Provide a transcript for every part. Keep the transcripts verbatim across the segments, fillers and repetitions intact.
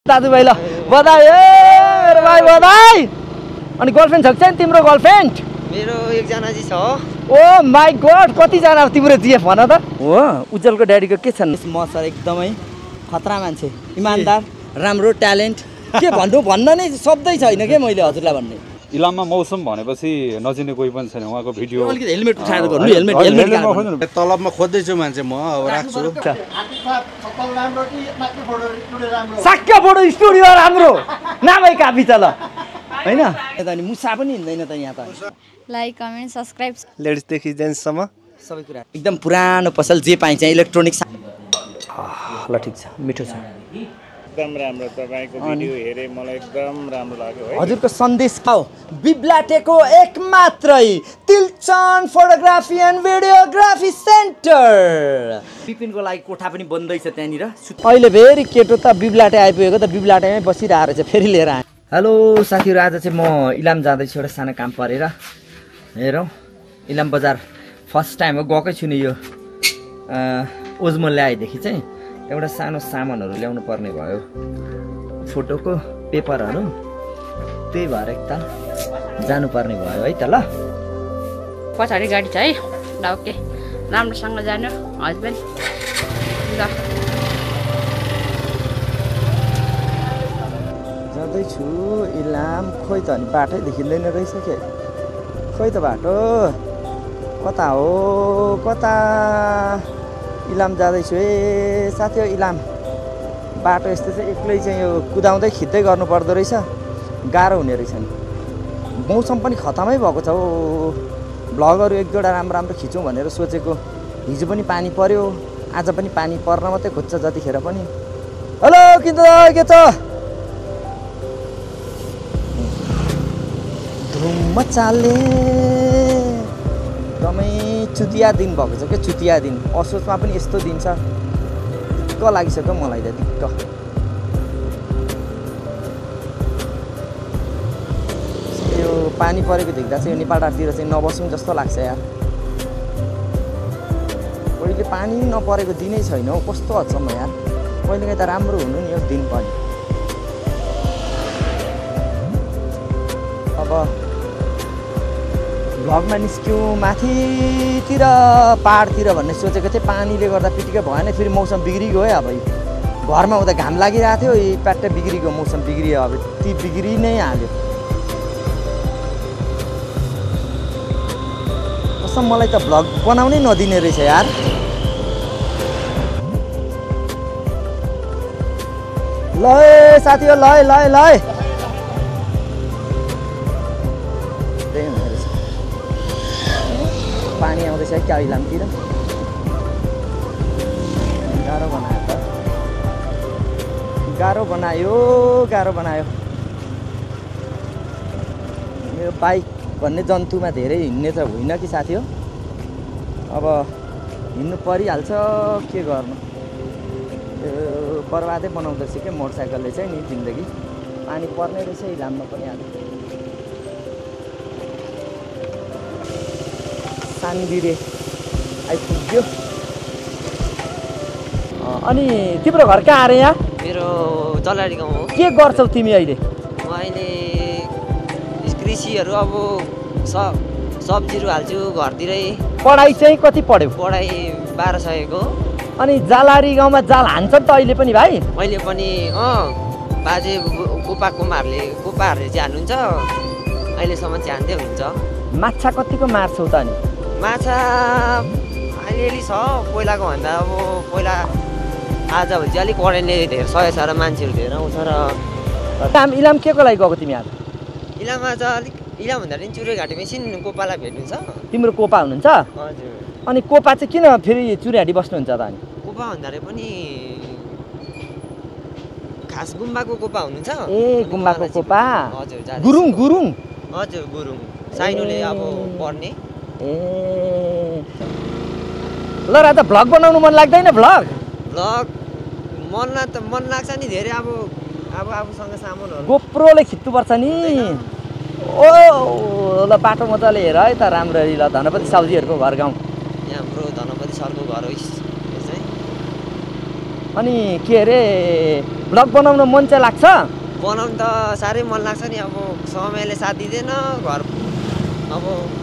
दाजुभाइ ल बधाई ए मेरो भाइ बधाई। अनि गर्लफ्रेन्ड छ कि तिम्रो गर्लफ्रेन्ड? मेरो एकजना चाहिँ छ। ओ माई गॉड कतिजना तिम्रो जिएफ भन त। हो उज्जवलको ड्याडीको के छन्? म सर एकदमै खतरा मान्छे, इमानदार, राम्रो ट्यालेन्ट, के भन्नु भन्न नै शब्दै छैन के मैले हजुरलाई भन्ने। इलाममा मौसम भनेपछि नचिने कोही पनि छैन। उहाँको भिडियो अलिकति हेलमेट उठाएर गर्नु हेलमेट हेलमेट तलबमा खोज्दैछु मान्छे म अब राख्छु। साक्य फोटो स्टुडियो राम्रो नामै काफी छ ल हैन। अनि मुसा पनि हिँड्दैन त यहाँ त। लाइक कमेन्ट सब्स्क्राइब लेडिजदेखि जेन्ट्ससम्म सबै कुरा एकदम पुरानो पसल जे पाइन्छ इलेक्ट्रोनिक्स। ल ठिक छ मिठो छ एकदम राम्रो। तपाईको भिडियो हेरे मलाई एकदम राम्रो लाग्यो है। हजुरको सन्देश पाऊ बिब्लाटेको एक मात्रै Tilchan photography and videography centre. बिपिनको लागि कोठा पनि बन्दैछ त्यहाँनिर। अहिले फेरि केटो त बिब्लाटे आइपुगेको त बिब्लाटेमै बसिरहेको रहेछ फेरि लिएर आएँ। हेलो साथीहरू, आज चाहिँ म इलाम जाँदैछु एउटा सानो काम परेर। हेरौँ इलाम बजार फर्स्ट टाइम हो गएकै छु नि यो ओजमो ल्याएदेखि चाहिँ एउटा सानो सामानहरू ल्याउनु पर्ने भयो, फोटोको पेपरहरू, त्यही भएर एकताल जानुपर्ने भयो है त। ल पछाडि गाडी छ है ल ओके राम्रोसँग जानु हस्बेन्ड ल। जाँदैछु इलाम। खोइ त अनि बाटै देखिँदैन रहेछ के, खोइ त बाटो कता हो कता। इलाम जाँदैछु ए साथी हो इलाम। बाटो यस्तो चाहिँ एक्लै चाहिँ यो कुदाउँदै खिच्दै गर्नु पर्दो रहेछ, गाह्रो हुने रहेछ नि। मौसम पनि खतमै भएको छ हौ। भ्लगहरू एक दुईवटा राम्रो राम्रो खिचौँ भनेर सोचेको, हिजो पनि पानी पर्यो, आज पनि पानी पर्न मात्रै खोज्छ जतिखेर पनि। हेलो किन त के छ? धुम मचाले एकदमै चुतिया दिन भएको छ क्या, चुतिया दिन। असोजमा पनि यस्तो दिन छ, दिक्क लागिसक्यो मलाई त दिक्क। यो पानी परेको देख्दा चाहिँ यो नेपाल टारतिर चाहिँ नबसौँ जस्तो लाग्छ यार। कहिले पानी नपरेको दिनै छैन हौ, कस्तो हदसम्म यार। कहिलेकाहीँ त राम्रो हुनु नि यो दिन पनि। अब भ्लगमा निस्क्यौँ माथितिर पाहाडतिर भन्ने सोचेको थिएँ, पानीले गर्दा पिटिकै भएन, फेरि मौसम बिग्रिगयो है। अब घरमा हुँदा घाम लागिरहेको थियो, यी प्याट्टै बिग्रिगयो, मौसम बिग्रियो, अब ती बिग्रि नै हाल्यो। कसम मलाई त भ्लग बनाउनै नदिने रहेछ यार। ल साथी हो ल ल ल पानी आउँदैछ क्या इलामतिर। गाह्रो बनायो त, गाह्रो बनायो गाह्रो बनायो। मेरो बाइक भन्ने जन्तुमा धेरै हिँड्ने त होइन कि साथी हो। अब हिँड्नु परिहाल्छ, के गर्नु। यो बर्बादै बनाउँदो रहेछ क्या मोटरसाइकलले चाहिँ नि जिन्दगी। पानी पर्ने रहेछ इलाममा पनि आज। सानबिरे आइपुग्यो। अनि तिम्रो घर कहाँ अरे यहाँ? मेरो जलाडी गाउँ हो। के गर्छौ तिमी अहिले? म अहिले कृषिहरू अब सब सब्जीहरू हाल्छु घरतिरै। पढाइ चाहिँ कति पढ्यौ? पढाइ बाह्र सयको। अनि जालारी गाउँमा जाल हान्छ नि त अहिले पनि भाइ? अहिले पनि अँ बाजे कोपा कुमारले कोपाहरूले चाहिँ हान्नुहुन्छ, अहिलेसम्म चाहिँ हान्दै हुन्छ। माछा कतिको मार्छौ त अनि? माछा अलिअलि छ, पहिलाको भन्दा अब पहिला आजभोलि चाहिँ अलिक करेन्टले धेरै सय छ र मान्छेहरू धेरै आउँछ र। काम इलाम के को लागि गएको तिमी आज? इलाममा चाहिँ अलिक इलाम भन्दा पनि चुरे घाँटीमा एकछिन कोपालाई भेट्नु छ। तिम्रो कोपा हुनुहुन्छ? हजुर। अनि कोपा चाहिँ किन फेरि चुरेहाटी बस्नुहुन्छ त अनि? कोपा भन्दाखेरि पनि खास गुम्बाको कोपा हुनुहुन्छ। ए गुम्बाको कोपा। हजुर। गुरुङ गुरुङ। हजुर गुरुङ साइनोले अब पर्ने। ए ल राजा भ्लग बनाउनु मन लाग्दैन? भ्लग भ्लग मन त मन लाग्छ नि धेरै। अब अब आफूसँग सामानहरू गोप्रोले खिच्नुपर्छ नि। ओ ल बाटो मजाले हेर है त राम्ररी। ल धनपति साउजीहरूको घर गाउँ यहाँ हाम्रो धनपति सरको घर हो। अनि के अरे ब्लग बनाउन मन चाहिँ लाग्छ? बनाउनु त साह्रै मन लाग्छ नि अब समयले साथ दिँदैन घर अब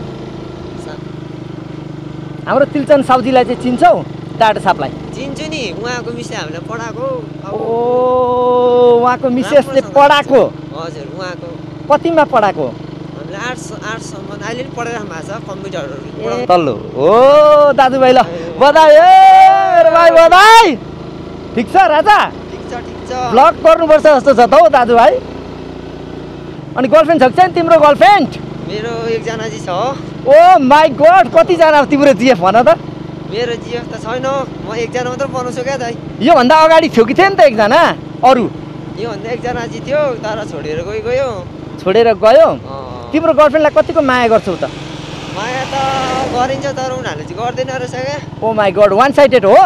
हाम्रो तिलचन साउजीलाई चाहिँ चिन्छौ? टाटा सापलाई चिन्छु नि उहाँको मिसले हामीले पढाएको ओ उहाँको मिसेसले पढाएको हजुर उहाँको कतिमा पढाएको हामीले आर्ट्स आर्ट्ससम्म अहिले पनि पढिरहनु भएको छ कम्प्युटरहरू तल्लो ओ दाजुभाइ ल बधाई ए भाइ बधाई ठिक छ राजा ठिक छ ठिक छ ब्लग गर्नुपर्छ जस्तो छ त हौ दाजुभाइ अनि गर्लफ्रेन्ड छ कि तिम्रो गर्लफ्रेन्ड मेरो एकजना चाहिँ छ ओ माई गड कतिजना तिम्रो जिएफ भन त मेरो जिएफ त छैन म एकजना मात्र बनाउँछु क्या दाइ योभन्दा अगाडि थियो कि थियो नि त एकजना अरू योभन्दा एकजना चाहिँ थियो तर छोडेर गइ गयो छोडेर गयो तिम्रो गर्लफ्रेन्डलाई कतिको माया गर्छौ त माया त गरिन्छ तर उनीहरूले चाहिँ गर्दैन रहेछ क्या oh my god one sided हो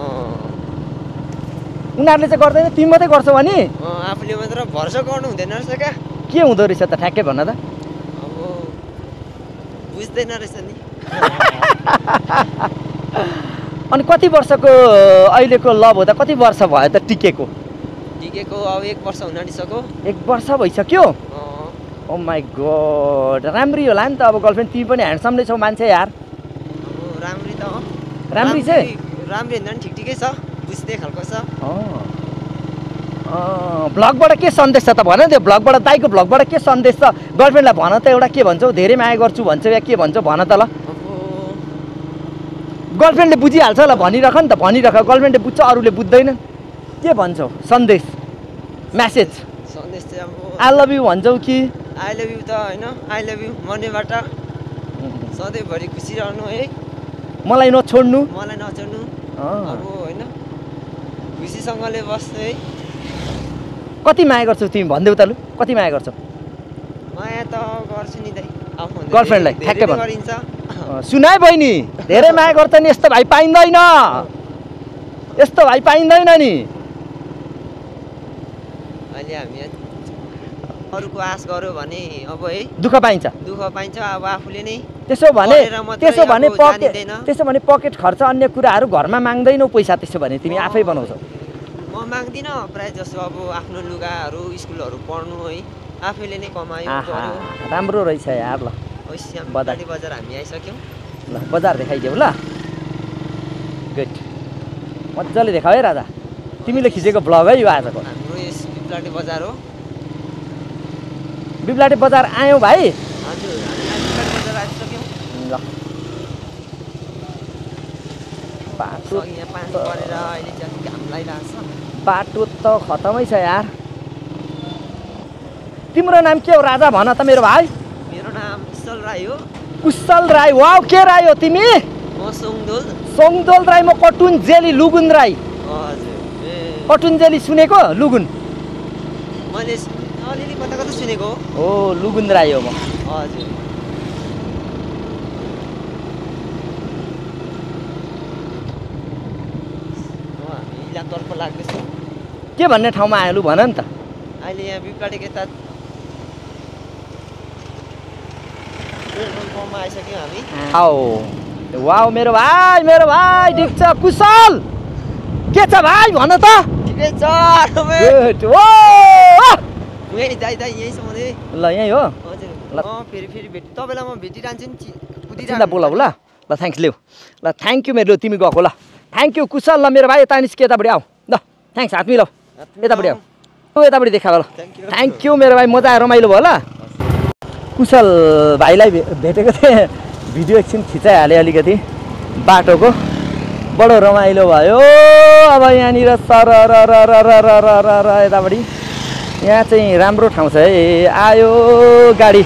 उनीहरूले चाहिँ गर्दैन तिमी मात्रै गर्छौ अनि आफूले मात्र भरोसा गर्नु हुँदैन रहेछ क्या के हुँदो रहेछ त ठ्याक्कै भन त अब बुझ्दैन रहेछ नि अनि कति वर्षको अहिलेको लभ हो त कति वर्ष भयो त टिकेको टिकेको अब एक वर्ष हुन आँटिसक्यो एक वर्ष भइसक्यो ओ माई गड राम्री होला नि त अब गर्लफ्रेन्ड तिमी पनि ह्यान्डसम नै छौ मान्छे यार अब राम्री त हो राम्री चाहिँ राम्री भन्दा पनि ठिक ठिकै छ बुझ्दै खालको छ ब्लगबाट के सन्देश छ त भन त्यो ब्लगबाट दाइको ब्लगबाट के सन्देश छ गर्लफ्रेन्डलाई भन त एउटा के भन्छौ धेरै माया गर्छु भन्छौ या के भन्छौ भन त ल गर्लफ्रेन्डले बुझिहाल्छ ल भनिरख नि त भनिरख गर्लफ्रेन्डले बुझ्छ अरूले बुझ्दैन के भन्छौ सन्देश म्यासेज सन्देश चाहिँ अब आई लभ यु भन्छौ कि आई लभ यु त होइन आई लभ यु मनैबाट सधैँभरि खुसी रहनु है मलाई नछोड्नु मलाई नछोड्नु अब होइन खुसीसँगले बस्नु है कति माया गर्छौ तिमी भनिदेऊ त लु कति माया गर्छौ माया त गर्छु नि दाइ आफू गर्लफ्रेन्डलाई ठ्याक्कै भन गरिन्छ सुनाइ बहिनी धेरै माया गर्छ नि यस्तो भाइ पाइँदैन यस्तो भाइ पाइँदैन नि अहिले हामी अरूको आश गर्यो भने अब है दुःख पाइन्छ दुःख पाइन्छ अब आफूले नै त्यसो भने त्यसो भने पकेट त्यसो भने पकेट खर्च अन्य कुराहरू घरमा माग्दैनौ पैसा त्यसो भने तिमी आफै बनाउँछौ म माग्दिनँ प्रायः जसो अब आफ्नो लुगाहरू स्कुलहरू पढ्नु है आफैले नै कमायो गर्यो राम्रो रहेछ यार ल बदाली बजार हामी आइसक्यौँ ल बजार देखाइदेऊ ल गुड मजाले देखाऊ है राजा तिमीले खिचेको ब्लग है यो आजको हाम्रो यस बिप्लाटे बजार हो बिप्लाटे बजार आयौँ भाइ हजुर हामी बिप्लाटे बजार आइसक्यौँ ल बाटो यहाँ पानी परेर अहिले चाहिँ घाम लागिरहेको छ बाटो त खतमै छ यार तिम्रो नाम के हो राजा भन त मेरो भाइ मेरो नाम कुशल राई हो कुशल राई वाउ के राई हो तिमी म सोङदोल सोङदोल राई म कटुन जेली लुगुन राई हजुर ए कटुन जेली सुनेको लुगुन मैले अलिअलि कता कता सुनेको हो लुगुन राई हो म हजुर हामी इलामतर्फ लाग्दैछौँ के भन्ने ठाउँमा आयो लु भन नि त अहिले यहाँ बिप्लाटेको यता पेट्रोल पम्पमा आइसक्यौँ हामी आओ वाउ मेरो भाइ मेरो भाइ ठिक छ कुशल के छ भाइ भन त ठिकै छ गुड ओ यही दाइ दाइ यही छ मैले ल यही हो हजुर ल म फेरि फेरि भेट तपाईँलाई म भेटिरहन्छु नि चिन्ता बोलाऊ ल ल थ्याङ्क्स ल्याऊ ल थ्याङ्क यू मेरो तिमी गएको ल थ्याङ्क यू कुशल ल मेरो भाइ यता निस्के यतापट्टि आऊ ल थ्याङ्क्स हात मिलाऊ यतापट्टि आऊ तँ यतापट्टि देखा ल थ्याङ्क यू मेरो भाइ मजा आयो रमाइलो भयो ल कुशल भाइलाई भेटेको थिएँ भिडियो एकछिन खिचाइहालेँ अलिकति बाटोको बडो रमाइलो भयो अब यहाँनिर सर र र र र र र र र यतापट्टि यहाँ चाहिँ राम्रो ठाउँ छ है आयो गाडी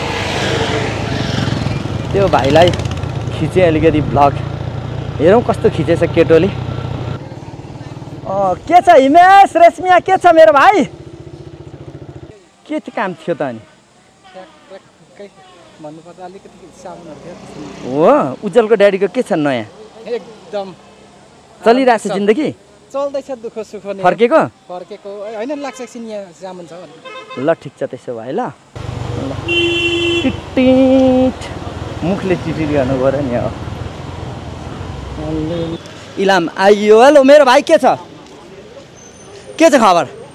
त्यो भाइलाई खिचेँ अलिकति भ्लग हेरौँ कस्तो खिचेछ केटोले के छ हिमेश रेशमिया के छ मेरो भाइ के चाहिँ काम थियो त अनि हो उज्जवलको ड्याडीको के छ नयाँ एकदम चलिरहेको छ जिन्दगी चल्दैछ दुःख सुख फर्केको फर्केको होइन लाग्छ एकछिन यहाँ जामुन छ ल ठिक छ त्यसो भए ल टिटिट मुखले टिटिट गर्नु पऱ्यो नि अब इलाम आइयो हेलो मेरो भाइ के छ के छ खबर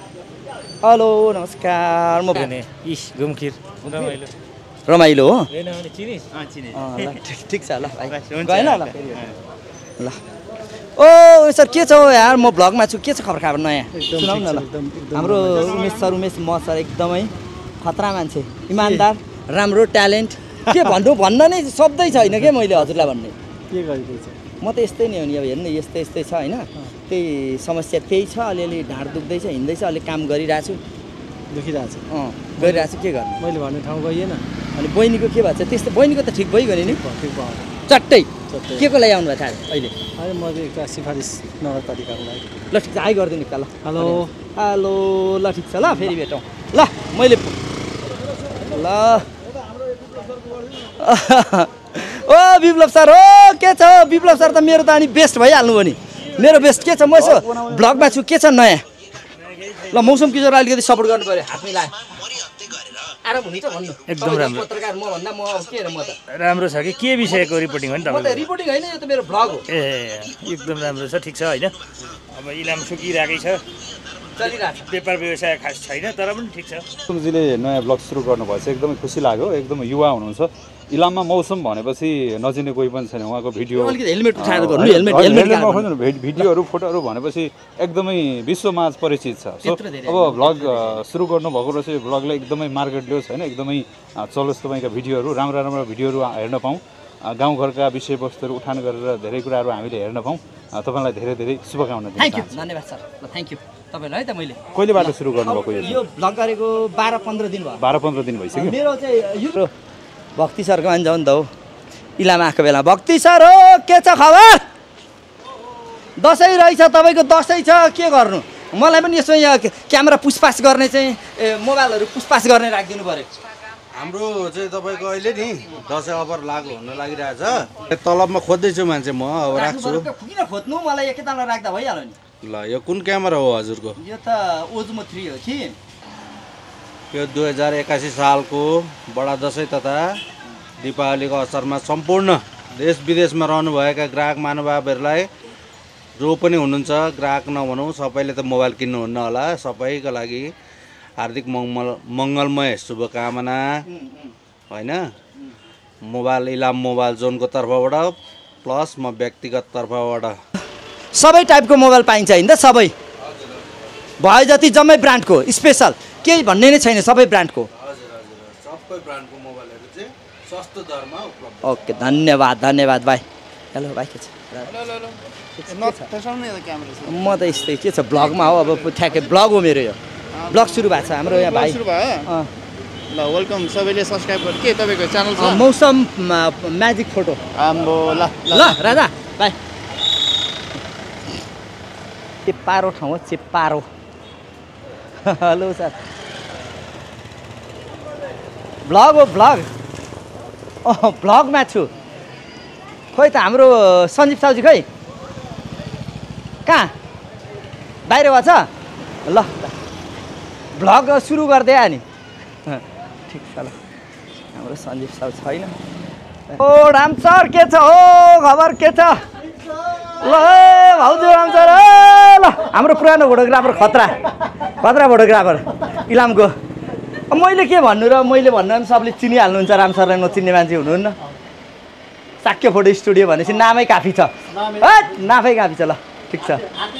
हेलो नमस्कार म इस घुमखिर रमाइलो रमाइलो हो चिनिस ल ठिक छ ल भाइ गएन ल ल ओ सर के छ यार म भ्लगमा छु के छ खबर खबर नयाँ सुनाउ न ल हाम्रो उमेश सर उमेश म सर एकदमै खतरा मान्छे इमान्दार राम्रो ट्यालेन्ट के भन्नु भन्न नै शब्दै छैन के मैले हजुरलाई भन्ने के गरिरहेछ म त यस्तै नै हो नि अब हेर्नु यस्तै यस्तै छ होइन त्यही समस्या त्यही छ अलिअलि ढाड दुख्दैछ हिँड्दैछ अलिक काम गरिरहेको छु दुखिरहेछ अँ गरिरहेको छु के गर्नु मैले भन्ने ठाउँ गइएन अनि बहिनीको के भएको छ त्यस्तो बहिनीको त ठिक भइगयो नि ठिक भयो चट्टै के को लागि आउनु भएको छ अहिले अहिले म एउटा सिफारिस नगरपालिकाको लागि ल ठिक छ आइ गरिदिनु ल हेलो हेलो ल ठिक छ ल फेरि भेटौँ ल मैले ल ओ विप्लव सर हो के छ विप्लव सर त मेरो त अनि बेस्ट भइहाल्नु भयो नि मेरो बेस्ट के छ म यसो भ्लगमा छु के छ नयाँ ल मौसम किशोर अलिकति सपोर्ट गर्नु पऱ्यो हात मिलायो आराम हुने त भन्नु एकदम राम्रो पत्रकार म भन्दा म अब के म त राम्रो छ कि के विषयको रिपोर्टिङ हो नि म त तपाईँ रिपोर्टिङ होइन यो त मेरो भ्लग हो ए एकदम राम्रो छ ठिक छ होइन अब इलाम सुकिरहेकै छ चलिरहेको छ व्यापार व्यवसाय खास छैन तर पनि ठिक छ कुमजीले नयाँ ब्लग सुरु गर्नुभएछ एकदमै खुसी लाग्यो एकदमै युवा हुनुहुन्छ इलाममा मौसम भनेपछि नचिने कोही पनि छैन उहाँको भिडियो अलिकति हेलमेट उठाएर गर्नु हेलमेट हेलमेट हेलमेट भिडियोहरू फोटोहरू भनेपछि एकदमै विश्वमाझ परिचित छ सो अब भ्लग सुरु गर्नुभएको रहेछ यो भ्लगले एकदमै मार्केट ल्याओस् होइन एकदमै चलोस् तपाईँका भिडियोहरू राम्रो राम्रो भिडियोहरू हेर्न पाऊँ गाउँघरका विषयवस्तुहरू उठान गरेर धेरै कुराहरू हामीले हेर्न पाऊँ तपाईँलाई धेरै धेरै शुभकामना दिन थ्याङ्क यू चाहन्छु धन्यवाद सर ल थ्याङ्क यू तपाईँलाई है त मैले कहिलेबाट सुरु गर्नुभएको यो यो भ्लग गरेको बाह्र पन्ध्र दिन भयो बाह्र पन्ध्र दिन भइसक्यो मेरो चाहिँ यो भक्ति सरको मान्छे हो नि त हो इलामा आएको बेला भक्ति सर हो के छ खबर दसैँ रहेछ तपाईँको दसैँ छ के गर्नु मलाई पनि यसो यहाँ क्यामेरा पुछपाछ गर्ने चाहिँ ए मोबाइलहरू पुछपाछ गर्ने राखिदिनु पऱ्यो हाम्रो चाहिँ तपाईँको अहिले नि दसैँ अफर लागु हुन लागिरहेछ तलबमा खोज्दैछु मान्छे म अब राख्छु किन खोज्नु मलाई एकैतालमा राख्दा भइहाल्यो नि ल यो कुन क्यामेरा हो हजुरको यो त ओजमो थ्री हो कि यो दुई हजार एकासी सालको बडा दसैँ तथा दीपावलीको अवसरमा सम्पूर्ण देश विदेशमा रहनुभएका ग्राहक महानुभावहरूलाई जो पनि हुनुहुन्छ ग्राहक नभनौँ सबैले त मोबाइल किन्नुहुन्न होला सबैको लागि हार्दिक मङ्गल मङ्गलमय शुभकामना होइन मोबाइल इलाम मोबाइल जोनको तर्फबाट प्लस म व्यक्तिगत तर्फबाट सबै टाइपको मोबाइल पाइन्छ होइन त सबै भयो जति जम्मै ब्रान्डको स्पेसल केही भन्ने नै छैन सबै ब्रान्डको सबै ब्रान्डको मोबाइलहरू चाहिँ सस्तो दरमा उपलब्ध ओके धन्यवाद धन्यवाद भाइ हेलो भाइ के छ म त यस्तै के छ ब्लगमा हो अब ठ्याक्कै ब्लग हो मेरो यो ब्लग सुरु भएको छ हाम्रो यहाँ भाइ ल वेलकम सबैले सब्सक्राइब गर्नु के तपाईँको च्यानल छ मौसम म्याजिक फोटो आम्बो ल ल राजा बाई चेप्पारो ठाउँ हो चेप्पारो हेलो सर भ्लग हो भ्लग अँ भ्लगमा छु खोइ त हाम्रो सञ्जीव साउजी खै कहाँ बाहिर भएछ ल भ्लग सुरु गरिदिए नि ठिक छ ल हाम्रो सञ्जीव साउ छैन ओ राम सर के छ हो खबर के छ ल भाउजू राम सर ल हाम्रो पुरानो फोटोग्राफर खतरा खतरा फोटोग्राफर इलामको मैले के भन्नु र मैले भन्नु पनि सबले चिनिहाल्नुहुन्छ राम सरलाई नचिन्ने मान्छे हुनुहुन्न साक्य फोटो स्टुडियो भनेपछि नामै काफी छ नामै काफी छ ल ठिक छ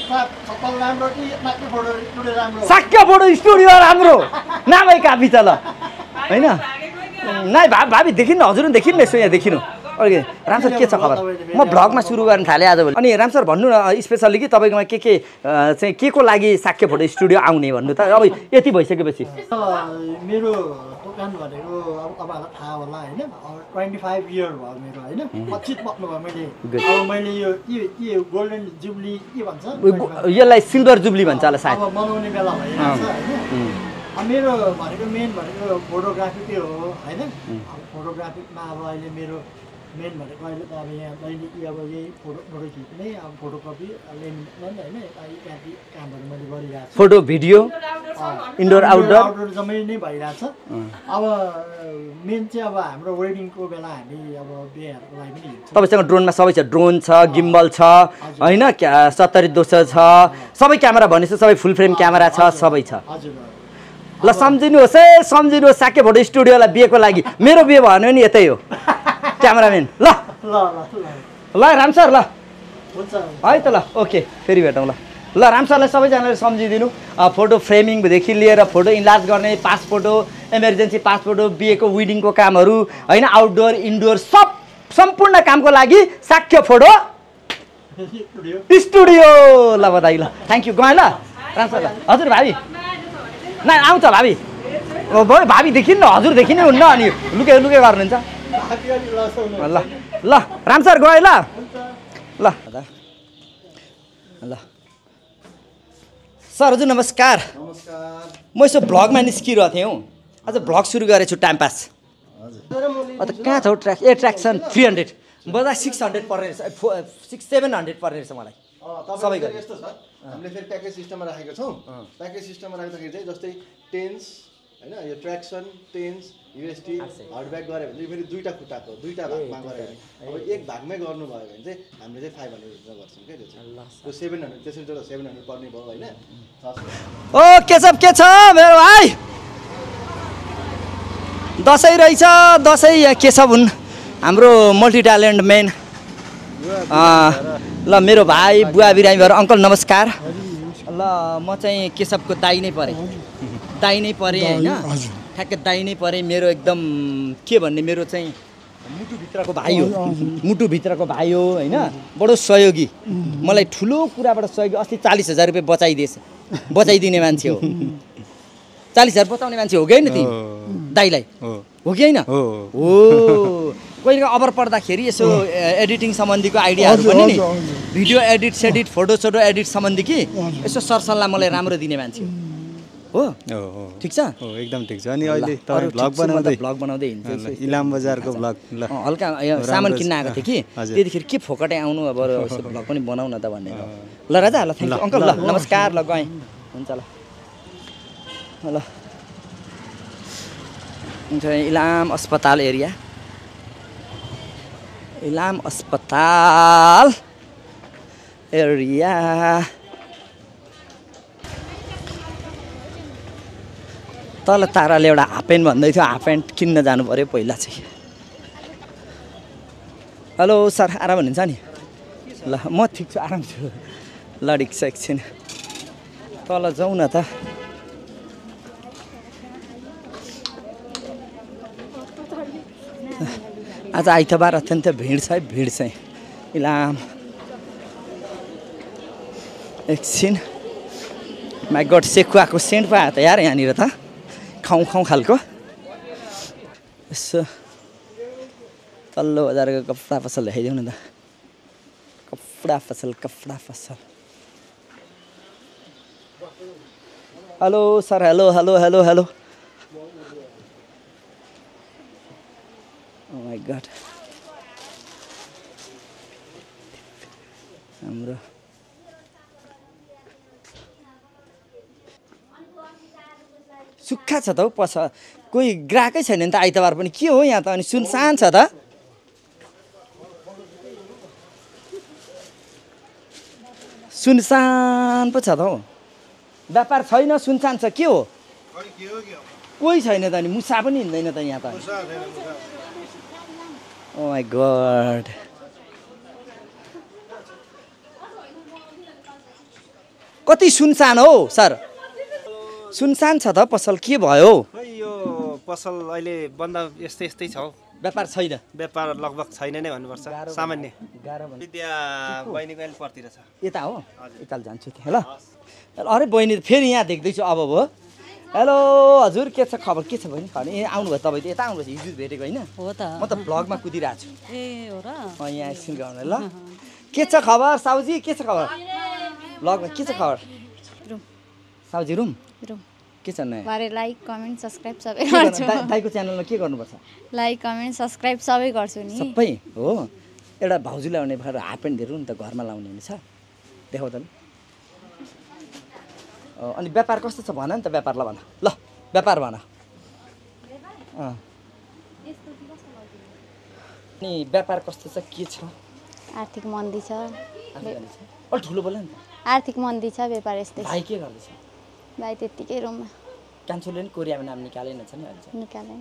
साक्य फोटो स्टुडियो राम्रो नामै काफी छ ल होइन नाइ भा भाबी देखिनु हजुर पनि देखिनु यसो यहाँ देखिनु ओके राम सर के छ खबर म भ्लगमा सुरु गर्न थालेँ आजभोलि अनि राम सर भन्नु न स्पेसल्ली कि तपाईँकोमा के के चाहिँ के को लागि साक्य फोटो स्टुडियो आउने भन्नु त अब यति भइसकेपछि मेरो दोकान भनेको अब तपाईँहरूलाई थाहा होला होइन ट्वेन्टी फाइभ इयर भयो मेरो होइन पच्चिस बस्नुभयो मैले अब मैले यो के के गोल्डन जुब्ली के भन्छ यसलाई सिल्भर जुब्ली भन्छ होला सायद अब मनाउने बेला भइरहेछ होइन अब मेरो भनेको मेन भनेको फोटोग्राफी के हो होइन अब फोटोग्राफीमा अब अहिले मेरो मेन भनेको अहिले त अब यहाँ दैनिकी अब यही फोटो फोटो खिच्ने अब फोटोकपी लेमिनेसन होइन इत्यादि कामहरू मैले गरिरहेको छु photo video indoor outdoor outdoor जम्मै नै भइरहेछ अब मेन चाहिँ अब हाम्रो वेडिङको बेला हामी अब बिहेहरूको लागि पनि हिँड्छौँ तपाईँसँग ड्रोनमा सबै छ ड्रोन छ गिम्बल छ होइन सत्तरी दोष छ सबै क्यामेरा भनेपछि सबै फुल फ्रेम क्यामेरा छ सबै छ हजुर ल सम्झिनुहोस् है सम्झिनुहोस् साके फोटो स्टुडियोलाई बिहेको लागि मेरो बिहे भन्यो नि यतै हो क्यामेराम्यान ल ल ल ल राम सर ल हुन्छ है त ल ओके फेरि भेटौँ ल ल राम सरलाई सबैजनाले सम्झिदिनु फोटो फ्रेमिङदेखि लिएर फोटो इन्लार्ज गर्ने pass photo emergency pass photo बिहेको वेडिङको कामहरू होइन आउटडोर इन्डोर सब सम्पूर्ण कामको लागि साक्य फोटो स्टुडियो ल बधाई ल थ्याङ्क यू गएँ ल राम सर ल हजुर भाइ न आउँछ भावी भयो भावी देखिन् न हजुर देखिनै हुन्न अनि लुके लुके गर्नुहुन्छ ल ल राम सर गएँ ल ल ल सर हजुर नमस्कार म यसो भ्लगमा निस्किरहेको थिएँ हौ आज भ्लग सुरु गरेको छु टाइम पास अन्त कहाँ छ हौ ट्र्याक ए ट्र्याक्सन थ्री हन्ड्रेड बजा सिक्स हन्ड्रेड पर्ने रहेछ फो सिक्स सेभेन हन्ड्रेड पर्ने रहेछ मलाई सबै गरी यस्तो छ हामीले फेरि प्याकेज सिस्टममा राखेको छौँ प्याकेज सिस्टममा राख्दाखेरि चाहिँ जस्तै टेन्स होइन यो ट्र्याक्सन टेन्स युएसटी हार्डब्याक गऱ्यो भने चाहिँ फेरि दुईवटा खुट्टाको दुईवटा भागमा गऱ्यो भने अब एक भागमै गर्नुभयो भने चाहिँ हामीले चाहिँ फाइभ हन्ड्रेड गर्छौँ क्या त्यो चाहिँ त्यो सेभेन हन्ड्रेड त्यसरी जग्गा सेभेन हन्ड्रेड पर्ने भयो होइन ओ के छ के छ मेरो भाइ दसैँ रहेछ दसैँ के छ भन् हाम्रो मल्टी ट्यालेन्ट मेन ल मेरो भाइ बुवा बिरामीहरू अङ्कल नमस्कार ल म चाहिँ केशवको दाइ नै परेँ दाइ नै परेँ होइन ठ्याक्कै दाइ नै परेँ मेरो एकदम के भन्ने मेरो चाहिँ मुटुभित्रको भाइ हो मुटुभित्रको भाइ हो होइन बडो सहयोगी मलाई ठुलो कुराबाट सहयोगी अस्ति चालिस हजार रुपियाँ बचाइदिएछ बचाइदिने मान्छे हो चालिस हजार बचाउने मान्छे हो कि होइन ती दाइलाई हो कि होइन हो कहिले अबर पर्दाखेरि यसो एडिटिङ सम्बन्धीको आइडियाहरू पनि नि भिडियो एडिट सेडिट फोटो सोटो एडिट सम्बन्धी कि यसो सरसल्लाह मलाई राम्रो दिने मान्छे हो हो ठिक छ हो एकदम ठिक छ अनि अहिले तपाईँ भ्लग बनाउँदै भ्लग बनाउँदै हिँड्छु इलाम बजारको भ्लग ल हल्का सामान किन्न आएको थिएँ कि त्यतिखेर के फोकटै आउनु अब भ्लग पनि बनाउन त भन्ने ल राजा ल थ्याङ्क यू अङ्कल ल नमस्कार ल गएँ हुन्छ ल ल इलाम अस्पताल एरिया इलाम अस्पताल एरिया तल ताराले एउटा हाफ प्यान्ट भन्दै थियो हाफ प्यान्ट किन्न जानु पऱ्यो पहिला चाहिँ हेलो सर आराम हुनुहुन्छ नि ल म ठिक छु आराम छु ल ठिक छ एकछिन तल जाउँ न त आज आइतबार अत्यन्त भिड छ है भिड चाहिँ इलाम एकछिन माइ गड सेकुवाको सेन्ट पायो त यार यहाँनिर त खाउँ खाउँ खालको यसो तल्लो बजारको कपडा पसल देखाइदेऊ न त कपडा पसल कपडा पसल hello sir hello hello hello hello Oh my god. हाम्रो सुक्खा छ त हौ पस कोही ग्राहकै छैन नि त आइतबार पनि के हो यहाँ त अनि सुनसान छ त सुनसान पो छ त हौ व्यापार छैन सुनसान छ के हो कोही छैन त अनि मुसा पनि हिँड्दैन त यहाँ त ओ माई गॉड कति सुनसान हो सर सुनसान छ त पसल के भयो खै यो पसल अहिले बन्द यस्तै यस्तै छ हौ व्यापार छैन व्यापार लगभग छैन नै भन्नुपर्छ सामान्य गाह्रो विद्या बहिनीको अहिले पर्तिर छ यता हो यता जान्छु त्यहाँ ल अरे बहिनी फेरि यहाँ देख्दैछु अब भयो हेलो हजुर के छ खबर के छ बहिनी खबर ए आउनुभयो तपाईँ त यता आउनुभएछ हिजो भेटेको होइन हो त म त ब्लगमा कुदिरहेको छु ए हो र यहाँ एकछिन गाउने ल के छ खबर साउजी के छ खबर ब्लगमा के छ खबर साउजी रुम रुम के छ नयाँ बारे लाइक कमेन्ट सब्स्क्राइब सबै गर्छु दाइको च्यानलमा के गर्नुपर्छ लाइक कमेन्ट सब्स्क्राइब सबै गर्छु नि सबै हो एउटा भाउजूलाई आउने भएर हाफ प्यान्ट दिएर नि त घरमा लाउने नि छ देखाउ त अनि व्यापार कस्तो छ भन नि त व्यापारलाई भन ल व्यापार भन अनि व्यापार कस्तो छ के छ आर्थिक मन्दी छ अलि ठुलो बोल नि आर्थिक मन्दी छ व्यापार यस्तै भाइ के गर्दैछ भाइ त्यतिकै रुममा कान्छोले नि कोरियामा नाम निकालेन छ नि अहिले निकालेँ।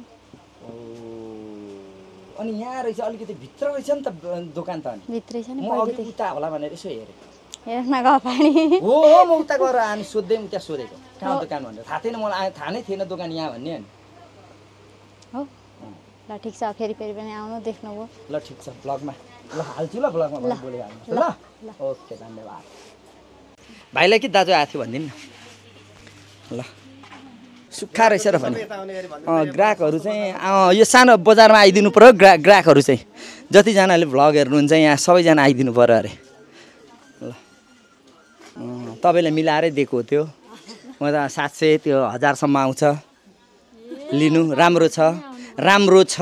अनि यहाँ रहेछ अलिकति भित्र रहेछ नि त दोकान त अनि भित्रै छ नि म अघि उता होला भनेर यसो हेरेँ हेर्न गयो पानी हो हो म उता गएर अनि सोध्दै उता सोधेको कहाँ दोकान भनेर थाहा थिएन मलाई थाहा नै थिएन दोकान यहाँ भन्ने अनि हो ल ठिक छ फेरि फेरि पनि आउनु देख्नुभयो ल ठिक छ ब्लगमा ल हाल्छु ल ब्लगमा भोलि बोले हाल्छु ल ओके धन्यवाद भाइलाई कि दाजु आएको थियो भनिदिनु न ल सुक्खा रहेछ र भने ग्राहकहरू चाहिँ यो सानो बजारमा आइदिनु पर्यो ग्रा ग्राहकहरू चाहिँ जतिजनाले भ्लग हेर्नुहुन्छ यहाँ सबैजना आइदिनु पर्यो अरे ल तपाईँलाई मिलाएरै दिएको हो त्यो म त सात सय त्यो हजारसम्म आउँछ लिनु राम्रो छ राम्रो छ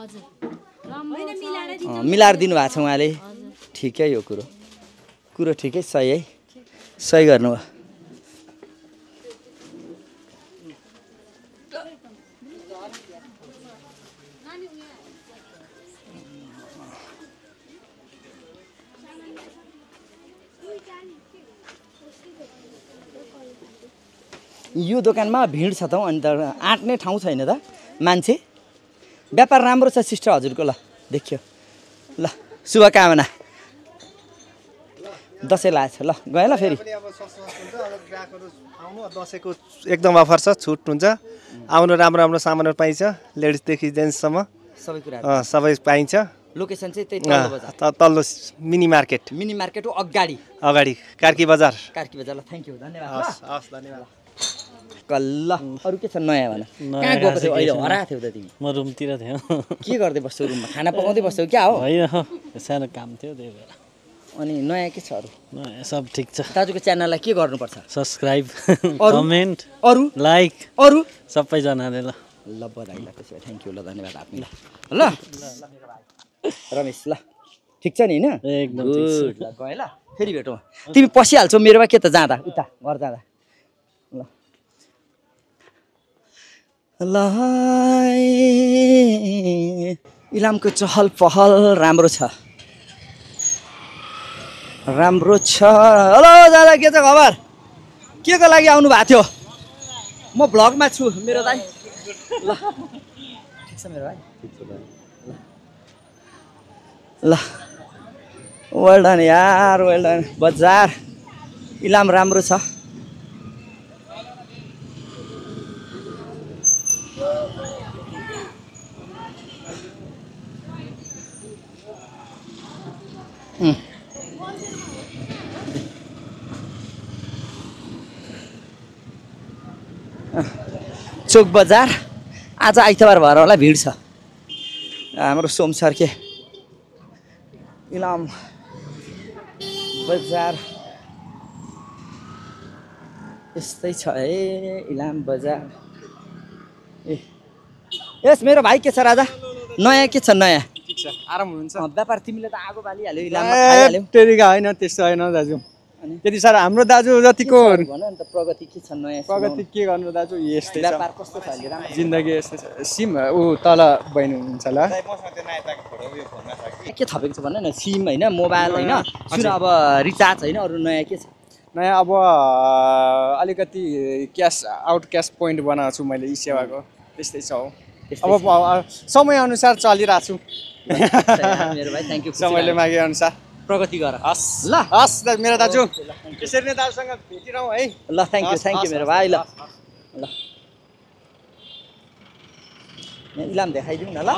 मिलाएर दिनुभएको छ उहाँले ठिकै हो कुरो कुरो ठिकै सही है सही गर्नुभयो यो दोकानमा भिड छ त हौ अनि त आँट्ने ठाउँ छैन त मान्छे व्यापार राम्रो छ सिस्टर हजुरको ल देखियो ल शुभकामना दसैँ लागेको छ ल गएँ ल फेरि दसैँको एकदम अफर छ छुट हुन्छ आउनु राम्रो राम्रो सामानहरू पाइन्छ लेडिजदेखि जेन्ट्ससम्म सबै कुरा सबै पाइन्छ लोकेसन चाहिँ त्यही तल्लो बजार तल्लो मिनी मार्केट मिनी मार्केट हो अगाडि अगाडि कार्की बजार कार्की बजार ल थ्याङ्क यू धन्यवाद हस् हस् धन्यवाद कल्ल अरू के छ नयाँ भन कहाँ गएको थियौ अहिले हराएको थियौ त तिमी म रुमतिर थिएँ के गर्दै बस्छौ रुममा खाना पकाउँदै बस्छौ क्या हो होइन सानो काम थियो त्यही भएर अनि नयाँ के छ अरू नयाँ सब ठिक छ दाजुको च्यानललाई के गर्नुपर्छ सब्सक्राइब कमेन्ट अरू लाइक अरू सबैजनाले ल ल बधाई ल त्यसो भए थ्याङ्क यू ल धन्यवाद आफ्नो ल रमेश ल ठिक छ नि होइन एकदम ल गएँ ल फेरि भेटौँ तिमी पसिहाल्छौ मेरोमा के त जाँदा उता घर जाँदा ल ल इलामको चहल पहल राम्रो छ राम्रो छ हेलो दादा के छ खबर के को लागि आउनु भएको थियो म भ्लगमा छु मेरो दाइ ल ठिक छ मेरो भाइ ल वेल डन यार वेल डन बजार इलाम राम्रो छ चोक बजार आज आइतबार भएर होला भिड छ हाम्रो सोमसर्के इलाम बजार यस्तै छ है इलाम बजार ए यस मेरो भाइ के छ राजा नयाँ के छ नयाँ आराम हुनुहुन्छ व्यापार तिमीले त आगो बालिहाल्यो इलाममा खाइहाल्यौ टेरिका होइन त्यस्तो होइन दाजु त्यति साह्रो हाम्रो दाजु जतिको भन नि त प्रगति के छ नयाँ प्रगति के गर्नु दाजु यस्तै छ व्यापार कस्तो छ अहिले राम्रो जिन्दगी यस्तै छ सिम ऊ तल बहिनी हुनुहुन्छ ल के थपेको छ भन न सिम होइन मोबाइल होइन सुन अब रिचार्ज होइन अरू नयाँ के छ नयाँ अब अलिकति क्यास आउट क्यास पोइन्ट बनाएको छु मैले ई सेवाको त्यस्तै छ हौ अब समयअनुसार चलिरहेको छु मेरो भाइ थ्याङ्क यू समयले मागे अनुसार प्रगति गर हस् ल हस् मेरो दाजु त्यसरी नै दाजुसँग भेटिरहँ है ल थ्याङ्क यू थ्याङ्क यू मेरो भाइ ल ल इलाम देखाइदिउँ न ल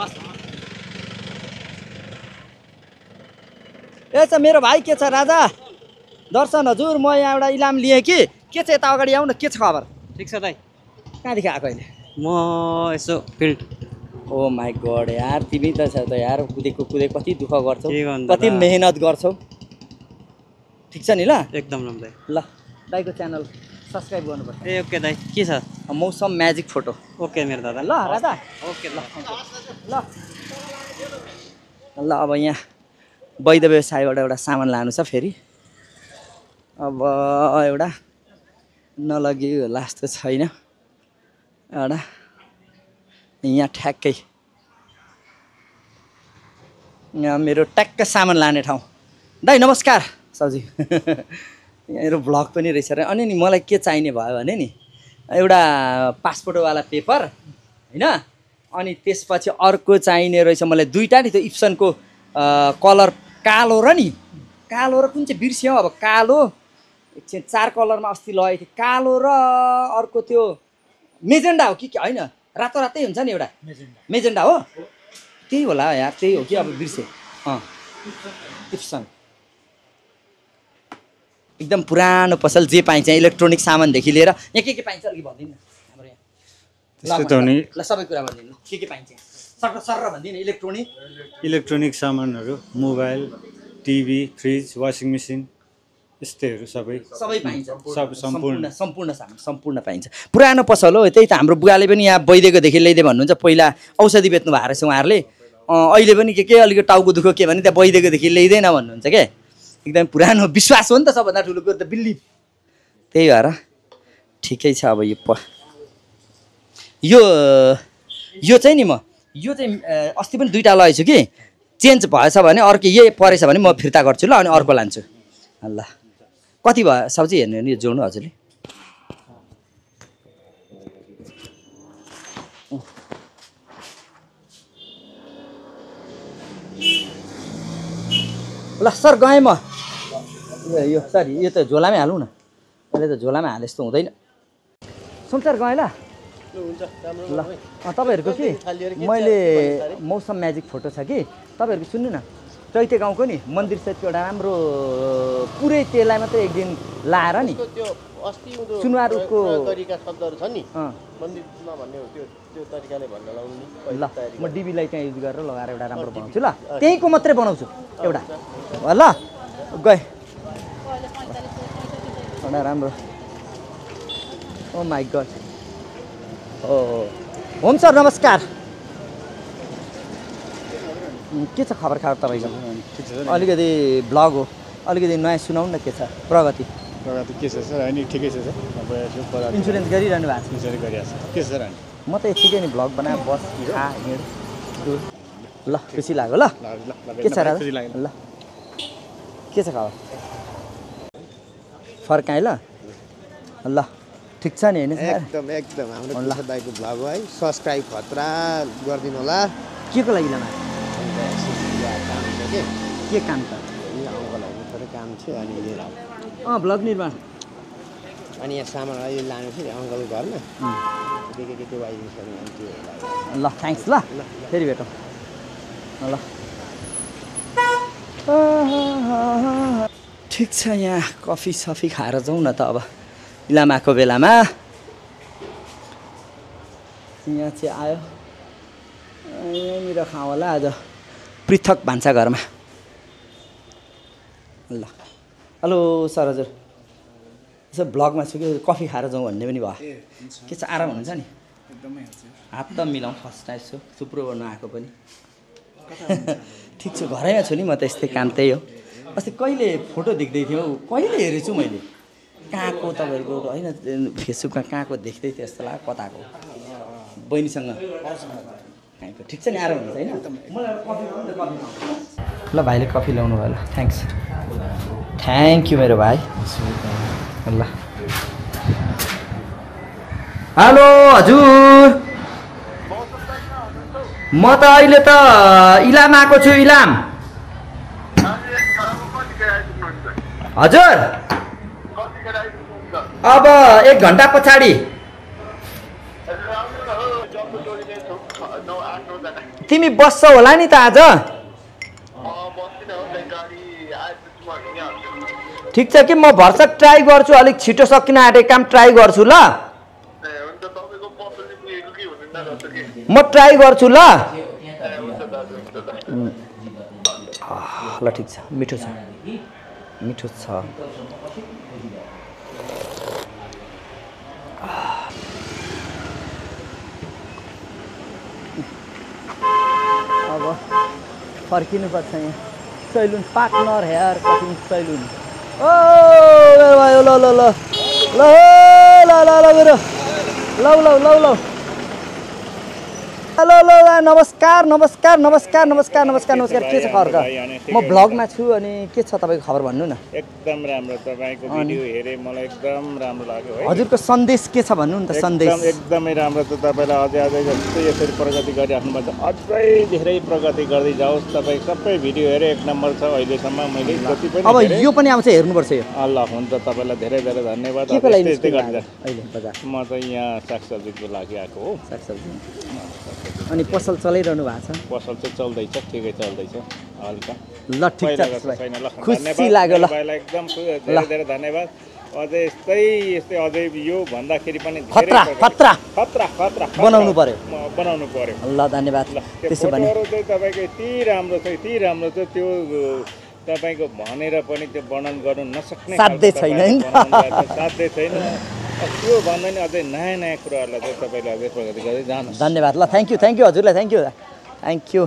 ए छ मेरो भाइ के छ राजा दर्शन हजुर म यहाँ एउटा इलाम लिएँ कि के छ यता अगाडि आउनु के छ खबर ठिक छ दाइ कहाँदेखि आएको अहिले म यसो फिल्ड ओ माई गड यार तिमी त छ त यार कुदेको कुदे कति दुःख गर्छौ कति मेहनत गर्छौ ठिक छ नि ल एकदम राम्रो ल दाइको च्यानल सब्सक्राइब गर्नुपर्छ ए ओके दाइ के छ मौसम म्याजिक फोटो ओके मेरो दादा ल राजा ओके ल ल ल अब यहाँ वैध व्यवसायबाट एउटा सामान लानु छ फेरि अब एउटा नलग्यो होला जस्तो छैन एउटा यहाँ ठ्याक्कै यहाँ मेरो ट्याक्क सामान लाने ठाउँ दाइ नमस्कार साउजी यहाँ मेरो भ्लग पनि रहेछ र अनि नि मलाई के चाहिने भयो भने नि एउटा पासपोर्टवाला पेपर होइन अनि त्यसपछि अर्को चाहिने रहेछ मलाई दुईवटा नि त्यो इप्सनको कलर कालो र नि कालो र कुन चाहिँ बिर्स्यौँ अब कालो एकछिन चार कलरमा अस्ति लगेको थिएँ कालो र अर्को त्यो मेजेन्डा हो कि होइन रातो रातै हुन्छ नि एउटा मेजेन्डा हो त्यही होला यार त्यही हो कि अब बिर्सेँ अँ इप्सन एकदम पुरानो पसल जे पाइन्छ इलेक्ट्रोनिक सामानदेखि लिएर यहाँ के के पाइन्छ अलिक भनिदिनु न हाम्रो यहाँ त्यस्तो त हुने ल सबै कुरा भनिदिनु के के पाइन्छ सर सर भनिदिनु इलेक्ट्रोनिक इलेक्ट्रोनिक सामानहरू mobile TV fridge washing machine यस्तैहरू सबै सबै पाइन्छ सब सम्पूर्ण सम्पूर्ण सामान सम्पूर्ण पाइन्छ पुरानो पसल हो त्यही त हाम्रो बुवाले पनि यहाँ वैद्यकोदेखि ल्याइदिए भन्नुहुन्छ पहिला औषधि बेच्नु भएको रहेछ उहाँहरूले अहिले पनि के के अलिकति टाउको दुःख के भने त्यहाँ वैद्यकोदेखि ल्याइँदैन भन्नुहुन्छ क्या एकदम पुरानो विश्वास हो नि त सबभन्दा ठुलो कुरो त बिलिभ त्यही भएर ठिकै छ अब यो प यो यो चाहिँ नि म यो चाहिँ अस्ति पनि दुईवटा लगेछु कि चेन्ज भएछ भने अर्को यही परेछ भने म फिर्ता गर्छु ल अनि अर्को लान्छु ल कति भयो सब्जी हेर्नु नि यो जोड्नु हजुरले ल सर गएँ म यो सरी यो त झोलामै हालौँ न अहिले त झोलामै हाले जस्तो हुँदैन सुन्सर गएँ ल ल तपाईँहरूको कि मैले मौसम म्याजिक फोटो छ कि तपाईँहरूको सुन्नु न चैते गाउँको नि मन्दिर सहितको एउटा राम्रो पुरै त्यसलाई मात्रै एक दिन लाएर नि सुनुवारको तरिका शब्दहरू छ नि मन्दिर नभन्ने हो त्यो त्यो तरिकाले भन्न लाउनु नि ल म डिबीलाई त्यहाँ युज गरेर लगाएर एउटा राम्रो बनाउँछु ल त्यहीँको मात्रै बनाउँछु एउटा ल गएँ एउटा राम्रो ओ माई गड ओ होम सर नमस्कार के छ खबर खबर तपाईँको अलिकति ब्लग हो अलिकति नयाँ सुनाउनु न के छ प्रगति प्रगति के छ सर होइन ठिकै छ सर इन्सुरेन्स गरिरहनु भएको छ इन्सुरेन्स गरिरहेको छ के छ सर म त यत्तिकै नि ब्लग बनाएर बस खा हिँड ल खुसी लाग्यो ल के छ ल के छ खबर फर्काएँ ल ल ठिक छ नि होइन एकदम एकदम हाम्रो किशोर दाइको भ्लग हो है सब्सक्राइब खतरा गरिदिनु होला के को लागि लामा काम छ के के काम त यहाँ अङ्कलहरूको थोरै काम थियो अनि लिएर अँ ब्लग निर्माण अनि यहाँ सामानहरू यो लानु थियो अङ्कलको घरमा के के के के वाइदिन्छ अनि त्यो ल थ्याङ्क्स ल फेरि भेटौँ ल ठिक छ यहाँ कफी सफी खाएर जाउँ न त अब इलामाको बेलामा यहाँ चाहिँ आयो यहीँनिर खाउँ होला आज पृथक भान्साघरमा ल हेलो सर हजुर यसो ब्लगमा छु कि कफी खाएर जाउँ भन्ने पनि भयो के छ आराम हुनुहुन्छ नि एकदमै हात त मिलाउँ फर्स्ट टाइम छु थुप्रो गर्नु आएको पनि ठिक छु घरैमा छु नि म त यस्तै काम त्यही हो अस्ति कहिले फोटो देख्दै थिएँ हौ कहिले हेरेछु मैले कहाँको तपाईँहरूको होइन फेसबुकमा कहाँको देख्दै थिएँ जस्तो लाग्यो कताको बहिनीसँग कहाँको ठिक छ नि आराम हुन्छ होइन मलाई कफी ल भाइले कफी ल्याउनु भयो ल थ्याङ्क्स थ्याङ्क यू मेरो भाइ ल हेलो हजुर म त अहिले त इलाम आएको छु इलाम हजुर अब एक घन्टा पछाडि तिमी बस्छौ होला नि त आज ठिक छ कि म भर्सक ट्राई गर्छु अलिक छिटो सकिन आँटेको काम ट्राई गर्छु ल म ट्राई गर्छु ल ल ठिक छ मिठो छ मिठो छ अब फर्किनुपर्छ यहाँ salon partner hair cutting salon ओ मेरो भाइ ल ल ल ल ल ल ल मेरो लौ लौ लौ लौ हेलो हेलो नमस्कार नमस्कार नमस्कार नमस्कार नमस्कार नमस्कार के छ खबर? म ब्लगमा छु अनि के छ तपाईँको खबर भन्नु न। एकदम राम्रो तपाईँको भिडियो हेरेँ मलाई एकदम राम्रो लाग्यो है। हजुरको सन्देश के छ भन्नु न त। सन्देश एकदमै राम्रो छ। तपाईँलाई अझै अझै जस्तै यसरी प्रगति गरिराख्नुपर्छ, अझै धेरै प्रगति गर्दै जाओस्। तपाईँ सबै भिडियो हेरेँ एक नम्बर छ अहिलेसम्म। मैले जति पनि अब यो पनि आउँछ हेर्नुपर्छ यो। ल हुन्छ, तपाईँलाई धेरै धेरै धन्यवाद। के को लागि यस्तै गर्दा अहिले बजार? म चाहिँ यहाँ सागसब्जीको लागि आएको हो। सागसब्जी अनि पसल चलाइरहनु भएको छ? पसल चाहिँ चल्दैछ, ठिकै चल्दैछ हल्का। ल ठिक छ, खुसी लाग्यो। ल एकदम धेरै धेरै धन्यवाद। अझै यस्तै यस्तै अझै यो भन्दाखेरि पनि खतरा खतरा खतरा खतरा बनाउनु पर्यो बनाउनु पर्यो। ल धन्यवाद। त्यसो भने चाहिँ तपाईँको यति राम्रो छ यति राम्रो छ, त्यो तपाईँको भनेर पनि त्यो वर्णन गर्नु नसक्ने साध्यै छैन। साध्यै छैन। त्यो भन्दा नि अझै नयाँ नयाँ कुराहरूलाई चाहिँ तपाईँले अझै प्रगति गर्दै जानुहोस्। धन्यवाद। ल थ्याङ्क यू थ्याङ्क यू हजुरलाई थ्याङ्क यू थ्याङ्क यू।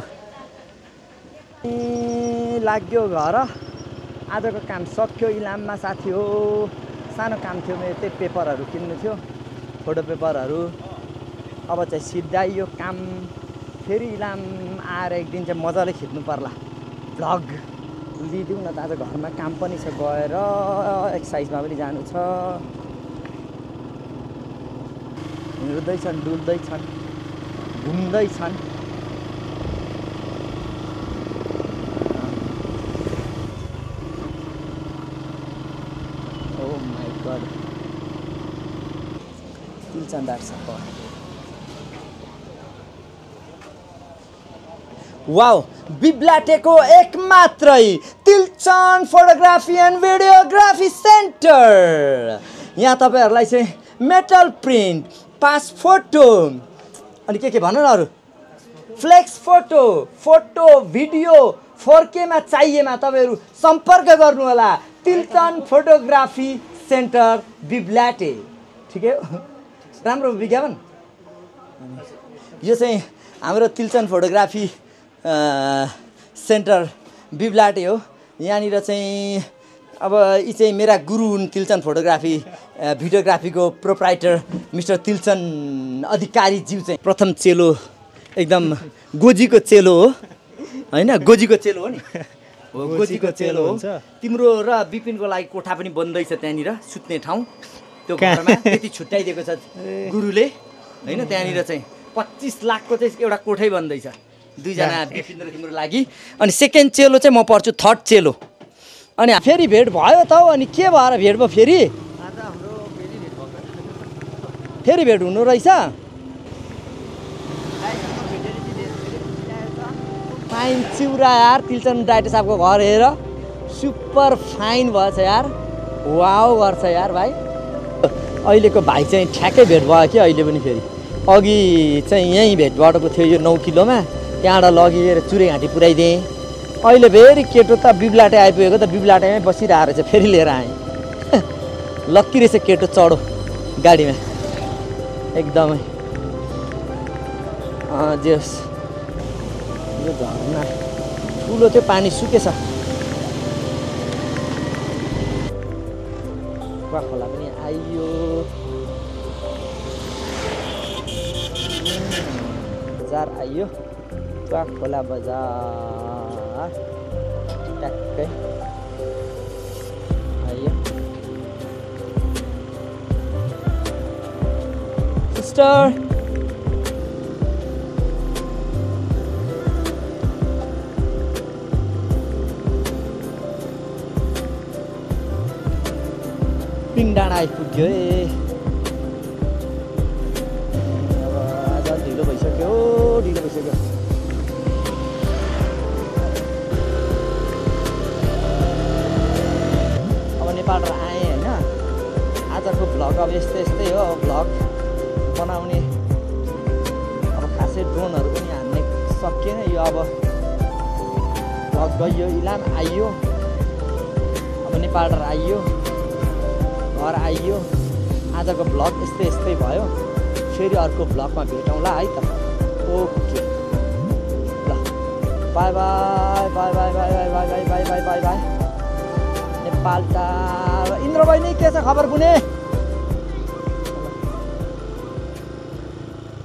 लाग्यो घर, आजको काम सक्यो। इलाममा साथी हो, सानो काम थियो मेरो, त्यही पेपरहरू किन्नु थियो, फोटो पेपरहरू। अब चाहिँ सिद्धाइयो काम। फेरि इलाम आएर एक दिन चाहिँ मजाले खिच्नु पर्ला भ्लग लिदिउँ न त। आज घरमा काम पनि छ, गएर एक्सर्साइजमा पनि जानु छ। हिँड्दैछन्, डुल्दैछन्, घुम्दैछन्। ओ माई गड, तिलचन्दार छ। वाउ, बिब्लाटेको एक मात्रै Tilchan photography and videography centre. यहाँ तपाईँहरूलाई चाहिँ मेटल प्रिन्ट, पास फोटो अनि के के भन्नु न अरू, flex photo, photo video four केमा चाहिएमा तपाईँहरू सम्पर्क गर्नु होला। Tilchan photography centre Biblate. ठिकै हो, राम्रो विज्ञापन। यो चाहिँ हाम्रो तिलचन फोटोग्राफी सेन्टर बिब्लाटे हो। यहाँनिर चाहिँ अब यी चाहिँ मेरा गुरु हुन् तिलचन फोटोग्राफी भिडियोग्राफीको प्रोप्राइटर मिस्टर तिलचन अधिकारी ज्यू चाहिँ प्रथम चेलो, एकदम गोजीको चेलो हो होइन? गोजीको चेलो हो नि, हो गोजीको चेलो हो। तिम्रो र विपिनको लागि कोठा पनि बन्दैछ त्यहाँनिर, सुत्ने ठाउँ। त्यो घरमा त्यति छुट्याइदिएको छ गुरुले होइन? त्यहाँनिर चाहिँ पच्चिस लाखको चाहिँ एउटा कोठै बन्दैछ, दुईजना विपिन र तिम्रो लागि। अनि सेकेन्ड चेलो चाहिँ म पर्छु, थर्ड चेलो। अनि फेरि भेट भयो त हौ। अनि के भएर भेट भयो फेरि? फेरि भेट हुनु रहेछ। फाइन चिउरा यार, तिलचन डाइटर साहबको घर हेर, सुपर फाइन भएछ यार। वाउ गर्छ यार भाइ। अहिलेको भाइ चाहिँ ठ्याक्कै भेट भयो कि अहिले पनि। फेरि अघि चाहिँ यहीँ भेट भएको थियो, यो नौ किलोमा, त्यहाँबाट लगेर चुरेघाँटी पुऱ्याइदिएँ। अहिले फेरि केटो त बिब्लाटे आइपुगेको, त बिब्लाटेमै बसिरहेको रहेछ, फेरि लिएर आएँ। लक्की रहेछ केटो, चढो गाडीमा एकदमै। जे होस्, यो झर्ना ठुलो त्यो पानी सुकेछ। खोला पनि आइयो। बजार आइयो, खोला बजार ट्याक्कै आइयो। सिस्टर पिङ डाँडा आइपुग्यो ए। अब आज ढिलो भइसक्यो, ढिलो भइसक्यो। अब नेपाल आएँ होइन। आजको भ्लग अब यस्तै यस्तै हो। भ्लग बनाउने अब खासै ड्रोनहरू पनि हान्ने सकिएन। यो अब भ्लग गइयो, इलाम आइयो, अब नेपाल आइयो, घर आइयो। आजको भ्लग यस्तै यस्तै भयो। फेरि अर्को भ्लगमा भेटौँला है त। ओके ल, bye bye bye bye bye bye bye bye bye bye bye bye. Nepal टाढा। इन्द्र बहिनी के छ खबर कुनै?